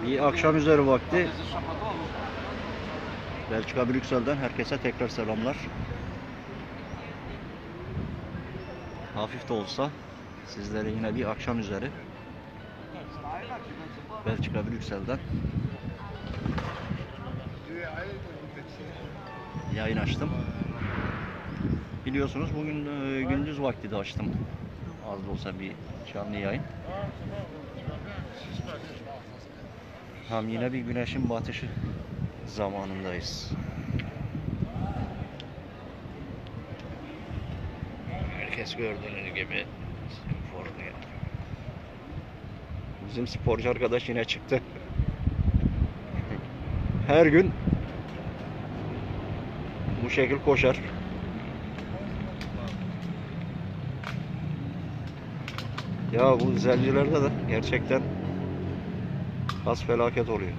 İyi akşam üzeri vakti. Belçika Brüksel'den herkese tekrar selamlar. Hafif de olsa sizlere yine bir akşam üzeri Belçika Brüksel'den yayın açtım. Biliyorsunuz bugün gündüz vakti de açtım. Az da olsa bir canlı yayın. Hem yine bir güneşin batışı zamanındayız. Herkes gördüğünüz gibi formuya. Bizim sporcu arkadaş yine çıktı. Her gün bu şekil koşar. Ya bu zelcilerde de gerçekten has felaket oluyor.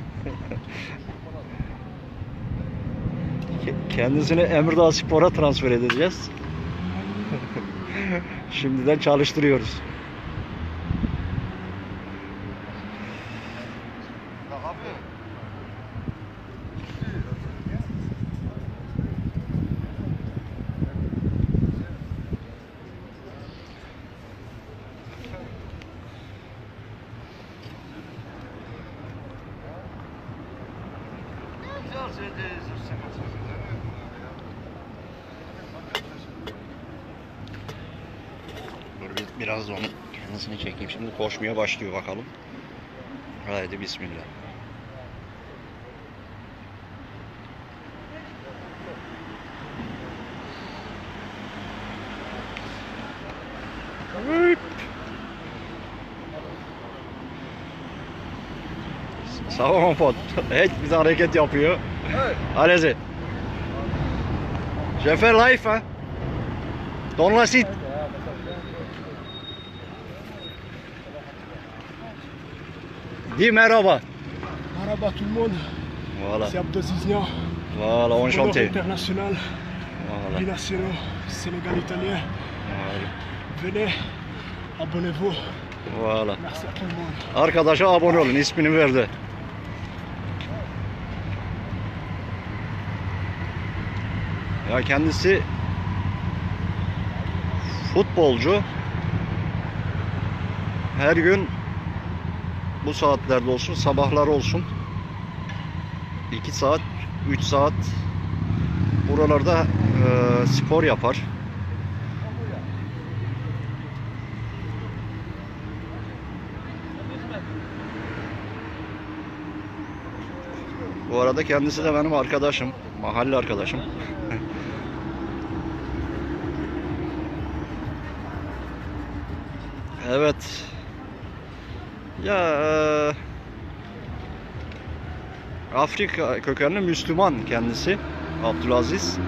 Kendisini Emirdağ Spor'a transfer edeceğiz. Şimdiden çalıştırıyoruz. Biraz da onun kendisini çekeyim. Şimdi koşmaya başlıyor bakalım. Haydi bismillah. Sağ ol pot. Hiç bize hareket yapıyor. Allez-y. Je fais live hein. Dans la site. Dis merhaba. Merhaba tout le monde. Voilà. C'est Abdo Ziznian. Voilà, enchanté. International. Voilà. Binationaux. Sénégal italien. Voilà. Venez. Abonnez-vous. Voilà. Merci à tout le monde. Arkadaşa abone olun. İsmini verdi. Ya kendisi futbolcu. Her gün bu saatlerde olsun, sabahlar olsun 2 saat, 3 saat buralarda spor yapar. Bu arada kendisi de benim arkadaşım, mahalle arkadaşım. Evet. Ya Afrika kökenli Müslüman kendisi Abdülaziz.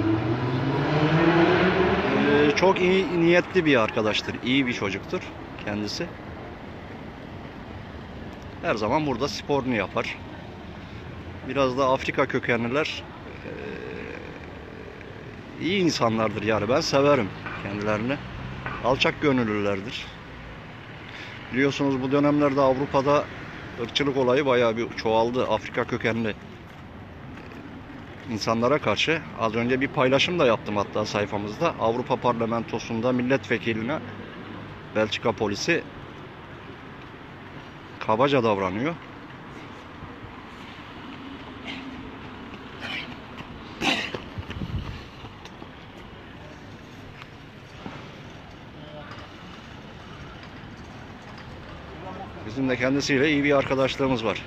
Çok iyi niyetli bir arkadaştır. İyi bir çocuktur kendisi. Her zaman burada sporunu yapar. Biraz da Afrika kökenliler iyi insanlardır yani. Ben severim kendilerini. Alçak gönüllülerdir. Biliyorsunuz bu dönemlerde Avrupa'da ırkçılık olayı bayağı bir çoğaldı. Afrika kökenli insanlara karşı. Az önce bir paylaşım da yaptım hatta sayfamızda. Avrupa Parlamentosu'nda milletvekiline Belçika polisi kabaca davranıyor. Bizim de kendisiyle iyi bir arkadaşlığımız var.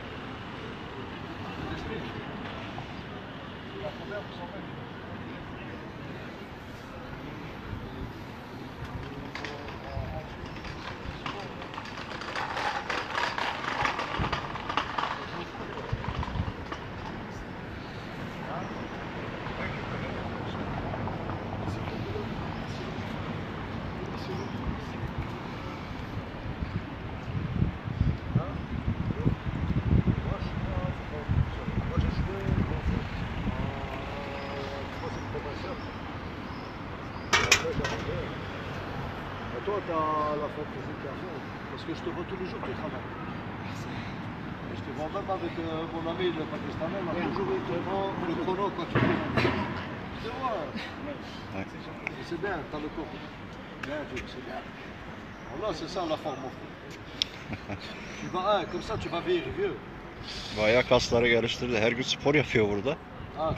Toi, tu as la forme physique à fond. Parce que je te vois tous les jours, tu travailles. Je te vois même avec mon ami le pakistanais, on a toujours eu vraiment le chrono quand tu fais. Je te vois. Ouais. C'est bien, t'as le corps. Bien, Dieu, c'est bien. Voilà, c'est ça la forme. Tu vas, comme ça tu vas vieillir vieux. Bayağı kasları geliştirdi. Her gün spor yapıyor burada. Ah,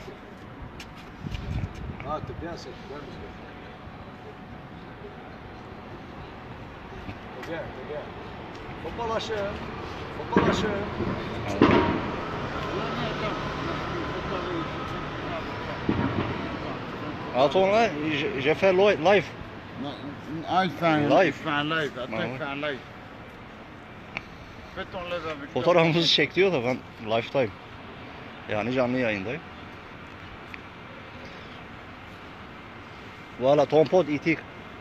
t'es bien, c'est bien, monsieur. T'es bien, t'es bien. Faut pas lâcher, hein. Faut pas lâcher, hein. Attends là, j'ai fait live. Ah, il fait un Live. Il fait un live. Attends, Ouais, il fait un live. Fais ton live avec Fotoğrafımızı çek diyor da ben live'dayım. Yani canlı yayındayım. Voilà, ton pote itik.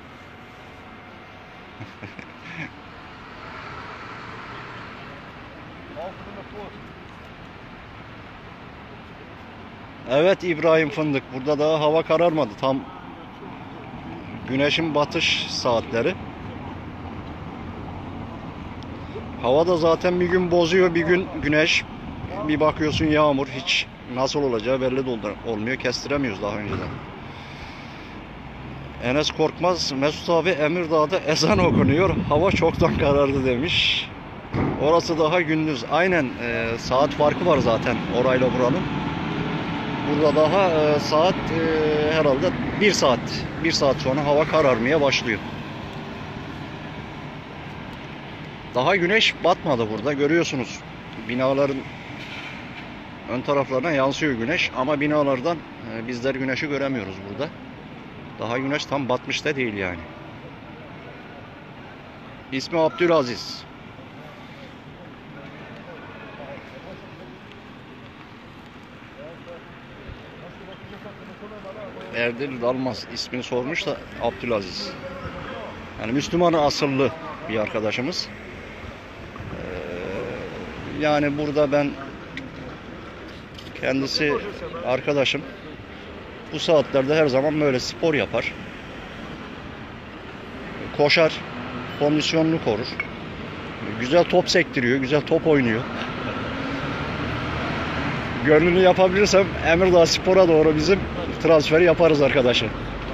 Evet İbrahim Fındık. Burada daha hava kararmadı. Tam güneşin batış saatleri. Hava da zaten bir gün bozuyor, bir gün güneş. Bir bakıyorsun yağmur. Hiç nasıl olacağı belli de olmuyor. Kestiremiyoruz daha önceden. Enes Korkmaz, Mesut abi Emirdağ'da ezan okunuyor. Hava çoktan karardı demiş. Orası daha gündüz. Aynen saat farkı var zaten orayla buranın. Burada daha saat herhalde 1 saat. 1 saat sonra hava kararmaya başlıyor. Daha güneş batmadı burada. Görüyorsunuz. Binaların ön taraflarına yansıyor güneş. Ama binalardan bizler güneşi göremiyoruz burada. Daha güneş tam batmış da değil yani. İsmi Abdülaziz. Erdil Dalmaz ismini sormuş da Abdülaziz. Yani Müslüman asıllı bir arkadaşımız. Yani burada ben kendisi arkadaşım. Bu saatlerde her zaman böyle spor yapar. Koşar, kondisyonunu korur. Güzel top sektiriyor, güzel top oynuyor. Gönlünü yapabilirsem Emirdağ Spor'a doğru bizim transferi yaparız arkadaşım.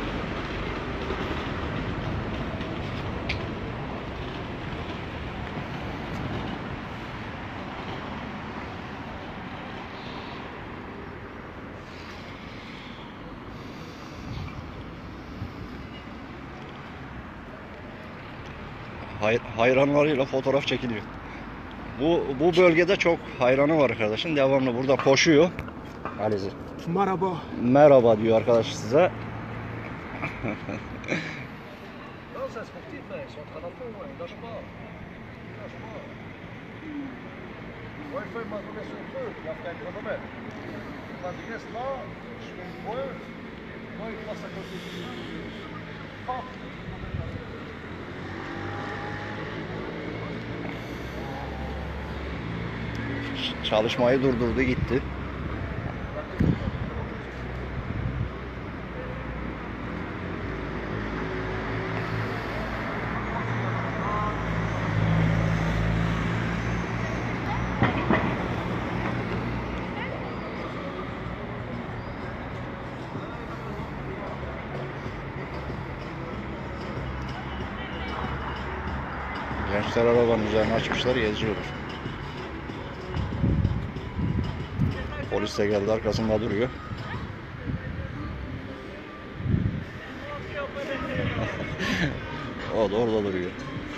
Hayranlarıyla fotoğraf çekiliyor. Bu bölgede çok hayranı var arkadaşın. Devamlı burada koşuyor. Alize. Merhaba. Merhaba diyor arkadaş size. Non, c'est sportif, mais ils sont en train d'en faire, ils lâchent pas. Ils lâchent pas. Moi, il faut m'envoyer sur le truc, il a fait un chronomètre. Quand il reste là, je fais une pointe, moi, il passe à côté du truc. Paf. Çalışmayı durdurdu gitti. Gençler arabanın üzerine açmışlar, geziyorlar. Polis de geldi, arkasında duruyor. O da orada duruyor.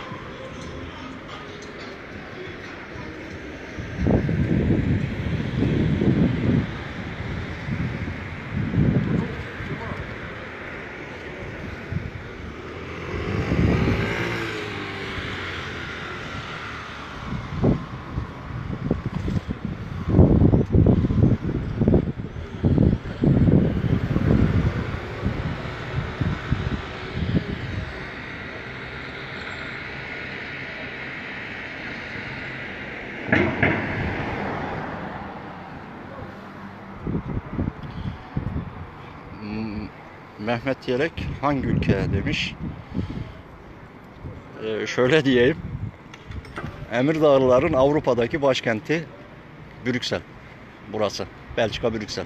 Mehmet Yelek hangi ülke demiş. Şöyle diyeyim. Emirdağlıların Avrupa'daki başkenti Brüksel. Burası. Belçika Brüksel.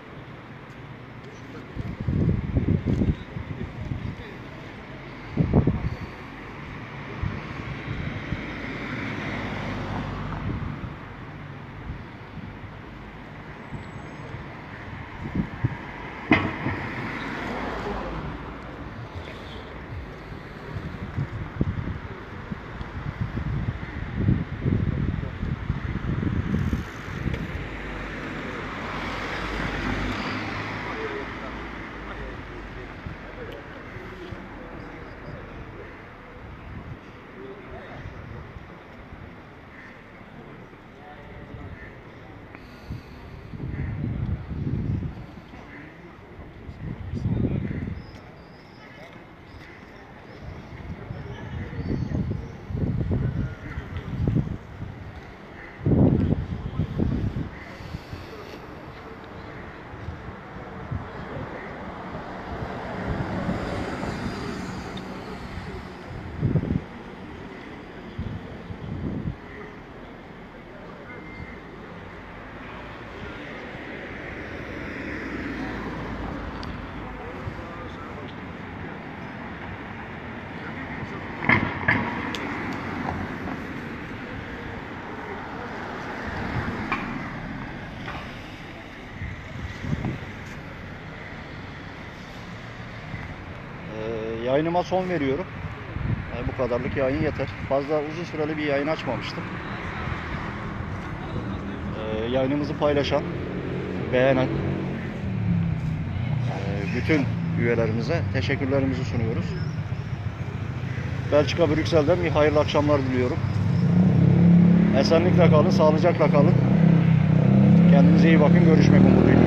Yayınıma son veriyorum. Bu kadarlık yayın yeter. Fazla uzun süreli bir yayın açmamıştım. Yayınımızı paylaşan, beğenen bütün üyelerimize teşekkürlerimizi sunuyoruz. Belçika Brüksel'den bir hayırlı akşamlar diliyorum. Esenlikle kalın, sağlıcakla kalın. Kendinize iyi bakın. Görüşmek umuduyla.